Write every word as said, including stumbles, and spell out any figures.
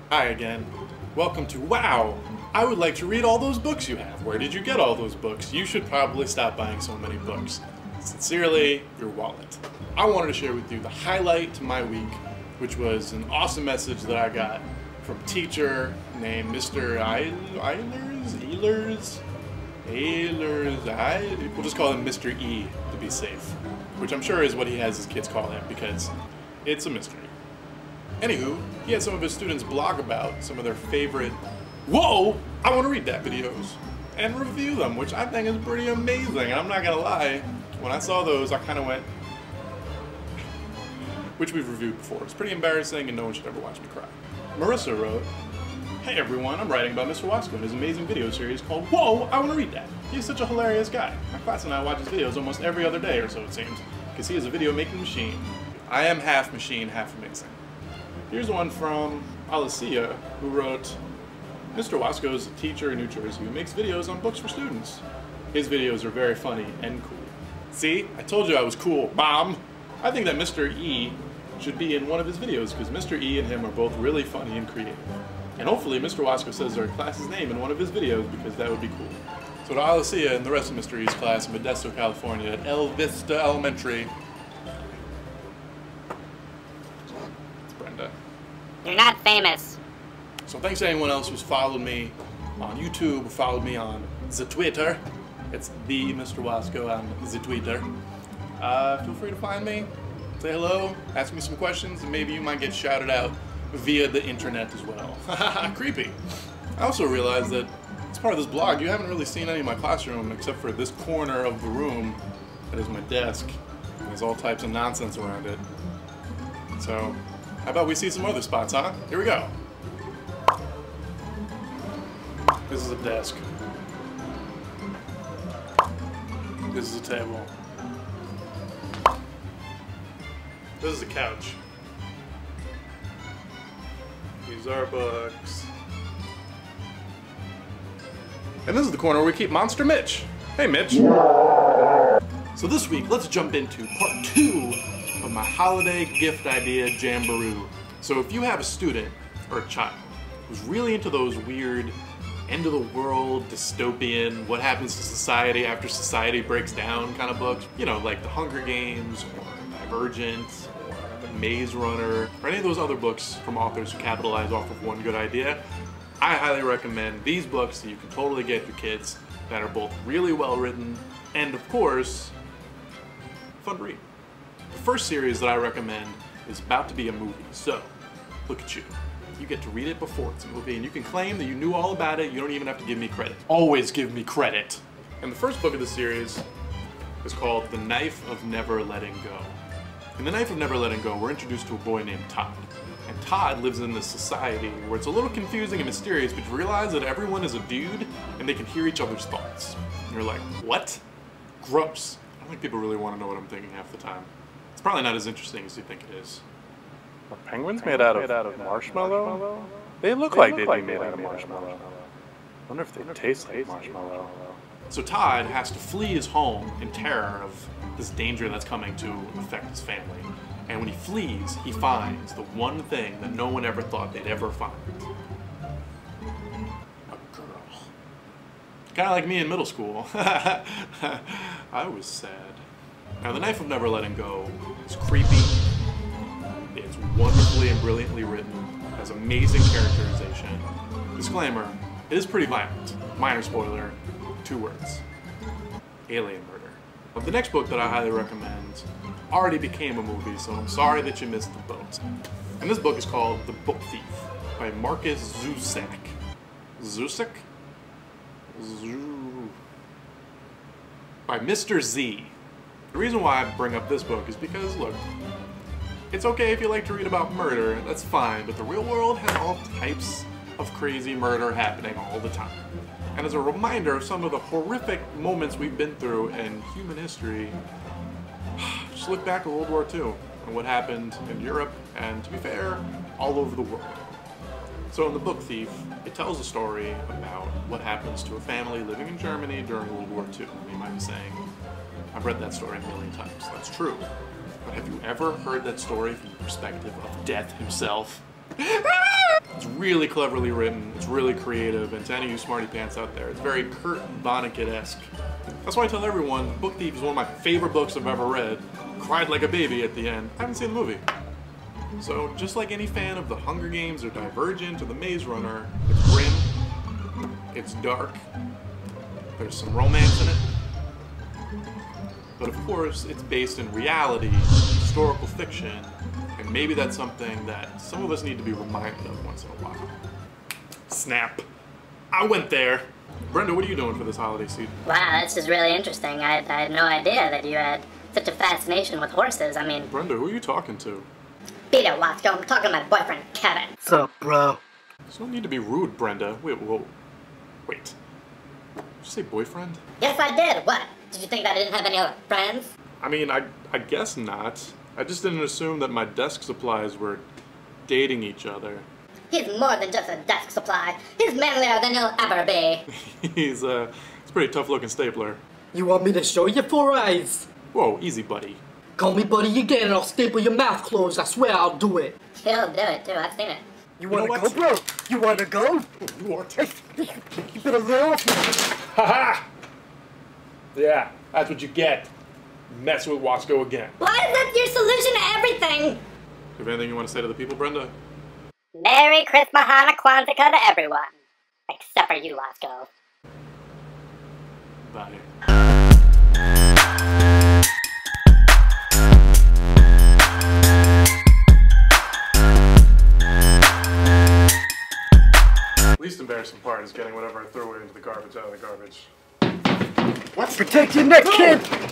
Hi again. Welcome to Wow! I would like to read all those books you have. Where did you get all those books? You should probably stop buying so many books. Sincerely, your wallet. I wanted to share with you the highlight to my week, which was an awesome message that I got from a teacher named Mister Eilers? Eilers? Eilers? I, we'll just call him Mister E to be safe, which I'm sure is what he has his kids call him because it's a mystery. Anywho, he had some of his students blog about some of their favorite Whoa! I want to read that videos and review them, which I think is pretty amazing. And I'm not gonna lie, when I saw those, I kind of went, which we've reviewed before. It's pretty embarrassing and no one should ever watch me cry. Marissa wrote, "Hey everyone, I'm writing about Mister Wasko and his amazing video series called Whoa! I want to read that. He's such a hilarious guy. My class and I watch his videos almost every other day or so it seems, because he is a video making machine. I am half machine, half amazing." Here's one from Alicia, who wrote, "Mister Wasko is a teacher in New Jersey who makes videos on books for students. His videos are very funny and cool." See? I told you I was cool, Mom! I think that Mister E should be in one of his videos because Mister E and him are both really funny and creative. And hopefully Mister Wasko says our class's name in one of his videos because that would be cool. So to Alicia and the rest of Mister E's class in Modesto, California at El Vista Elementary, You're not famous. so thanks to anyone else who's followed me on YouTube, followed me on the Twitter. It's the Mister Wasko on the Twitter. Uh, feel free to find me, say hello, ask me some questions, and maybe you might get shouted out via the internet as well. Creepy. I also realized that as part of this blog, you haven't really seen any of my classroom except for this corner of the room that is my desk. And there's all types of nonsense around it. So, how about we see some other spots, huh? Here we go. This is a desk. This is a table. This is a couch. These are books. And this is the corner where we keep Monster Mitch. Hey, Mitch. So this week, let's jump into part two of my holiday gift idea jamboree. So if you have a student or a child who's really into those weird end of the world, dystopian, what happens to society after society breaks down kind of books, you know, like The Hunger Games or Divergent or The Maze Runner or any of those other books from authors who capitalize off of one good idea, I highly recommend these books that you can totally get your kids that are both really well written and, of course, fun to read. The first series that I recommend is about to be a movie, so look at you. You get to read it before it's a movie, and you can claim that you knew all about it. You don't even have to give me credit. Always give me credit. And the first book of the series is called The Knife of Never Letting Go. In The Knife of Never Letting Go, we're introduced to a boy named Todd. And Todd lives in this society where it's a little confusing and mysterious, but you realize that everyone is a dude and they can hear each other's thoughts. And you're like, what? Gross. I don't think people really want to know what I'm thinking half the time. It's probably not as interesting as you think it is. Are penguins made out of, made out of marshmallow? marshmallow? They look they like look they'd like be made, made out of marshmallow. marshmallow. I wonder if they taste like marshmallow. So Todd has to flee his home in terror of this danger that's coming to affect his family. And when he flees, he finds the one thing that no one ever thought they'd ever find. A girl. Kind of like me in middle school. I was sad. Now, The Knife of Never Letting Go is creepy. It's wonderfully and brilliantly written, has amazing characterization. Disclaimer, it is pretty violent. Minor spoiler, two words. Alien murder. But the next book that I highly recommend already became a movie, so I'm sorry that you missed the boat. And this book is called The Book Thief by Marcus Zusak. Zusak? Z by Mister Z. The reason why I bring up this book is because, look, it's okay if you like to read about murder, that's fine, but the real world has all types of crazy murder happening all the time. And as a reminder of some of the horrific moments we've been through in human history, just look back at World War Two and what happened in Europe, and to be fair, all over the world. So in The Book Thief, it tells a story about what happens to a family living in Germany during World War Two. You might be saying, I've read that story a million times. That's true. But have you ever heard that story from the perspective of Death himself? It's really cleverly written, it's really creative, and to any of you smarty pants out there, it's very Kurt Vonnegut-esque. That's why I tell everyone, Book Thief is one of my favorite books I've ever read. Cried like a baby at the end. I haven't seen the movie. So, just like any fan of The Hunger Games or Divergent or The Maze Runner, it's grim, it's dark, there's some romance in it, but of course, it's based in reality, historical fiction, and maybe that's something that some of us need to be reminded of once in a while. Snap. I went there. Brenda, what are you doing for this holiday season? Wow, this is really interesting. I, I had no idea that you had such a fascination with horses. I mean... Brenda, who are you talking to? Beat it, Wasko. I'm talking to my boyfriend, Kevin. What's up, bro? There's no need to be rude, Brenda. Wait, whoa. Wait. Did you say boyfriend? Yes, I did. What? Did you think that I didn't have any other friends? I mean, I, I guess not. I just didn't assume that my desk supplies were dating each other. He's more than just a desk supply. He's manlier than he'll ever be. he's, uh, he's a pretty tough-looking stapler. You want me to show you four eyes? Whoa, easy, buddy. Call me buddy again and I'll staple your mouth closed. I swear I'll do it. He'll do it, too. I've seen it. You wanna know go, bro? You wanna go? You want You better lay off me. Ha-ha! Yeah, that's what you get. Mess with Wasko again. Why is that your solution to everything? Do you have anything you want to say to the people, Brenda? Merry Christmas, Hanukkah, Kwanzaa to everyone. Except for you, Wasko. Bye. Least embarrassing part is getting whatever I threw away into the garbage out of the garbage. What? Protect your neck, kid!